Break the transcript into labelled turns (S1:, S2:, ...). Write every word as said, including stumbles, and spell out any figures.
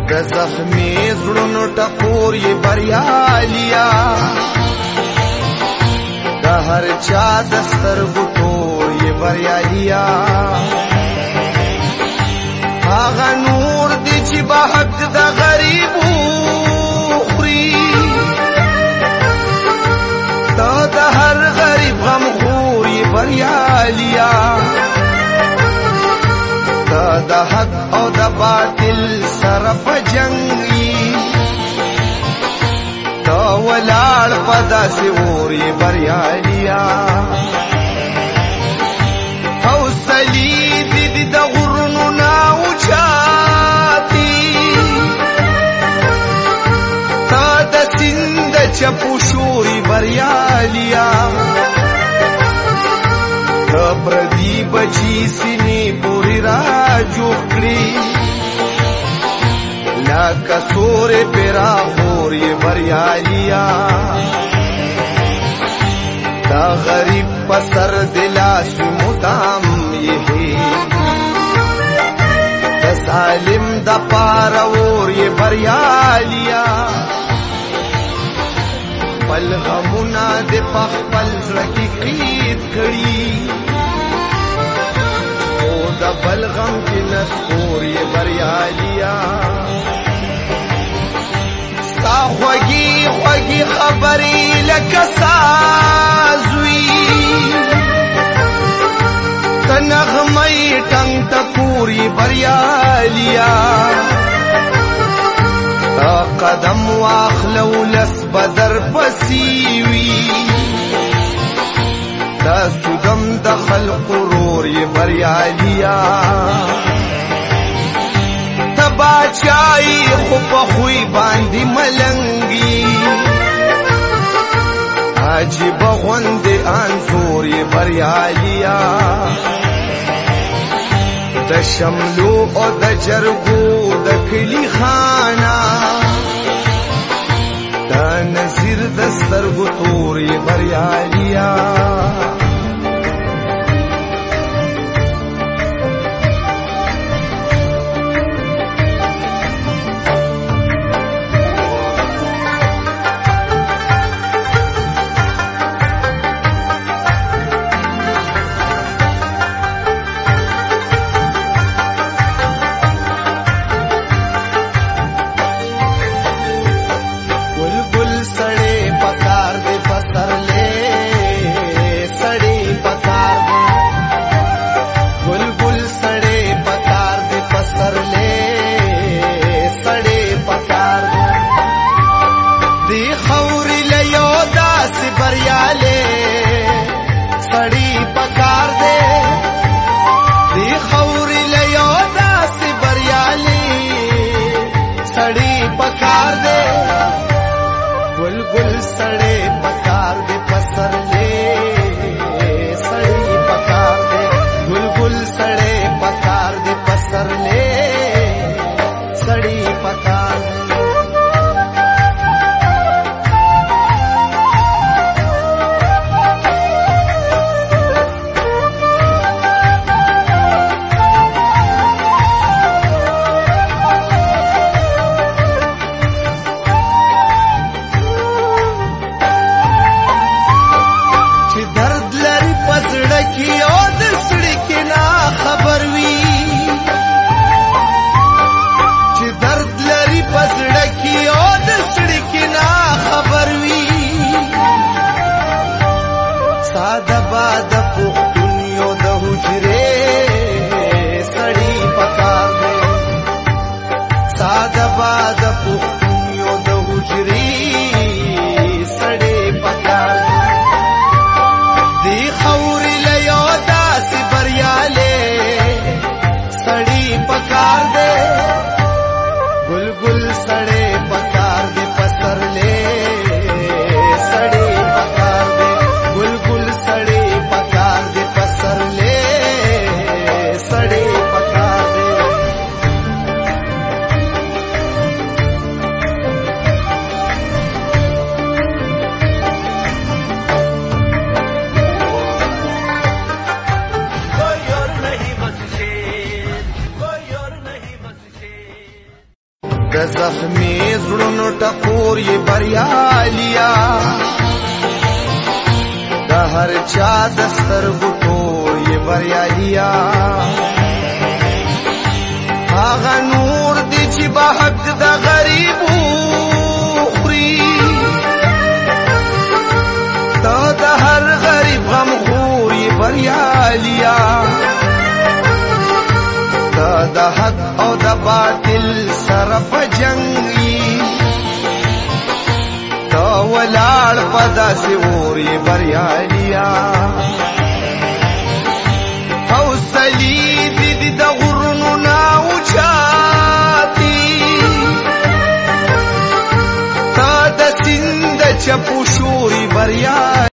S1: د زخمي زړونو ټکور یې بریالیا د هر چا د سترګو تور یې بریالیا هغه نور دی چې به حق د غریبو خوري تا د هر غریب غم خور یې بریالیا تا د حق او د باطل سره په جنګ یې تا ولاړ په داسې اور یې بریالیا حوصلې دې د غرونو نه اوچاتي تا د سیند د چپو شور یې بریالیا د پردي بچي سینې پورې را جوړ کړي لکه سورې پیرا خور یې بریالیا دا غریب په سر د لاسو مدام یې د ظالم د پاره اور یې بریالیا خپل غمونه د په خپل زړه کې قید کړي او د بل غم کې نسکور یې بریالیا ستا خوږې خوږې خبرې لکه ساز وي ته نغمې ټنګ ټکور یې بریالیا تا قدم واخلو لس بدر پسې وي دا سودم د خلق رور یې بریالیا ته باچایي خو په خوی باندې ملنګي عجیب غوندې انځور یې بریالیا د شملو او د جرګو د کلی خانه دا نظیر د سترګو تور یې بریالیا د زخمي زړونو ټکور یې بریالیا د هر چا د سترګو تور یې بریالیا هغه نور دی چې به حق د غریبو خوري تا د هر غریب غم خور یې بریالیا تا د حق او د باطل سره په جنګ یې تا ولاړ په داسې اور یې بریالیا حوصلې دې دې د غرونو نه اوچاتې تا د سیند د چپو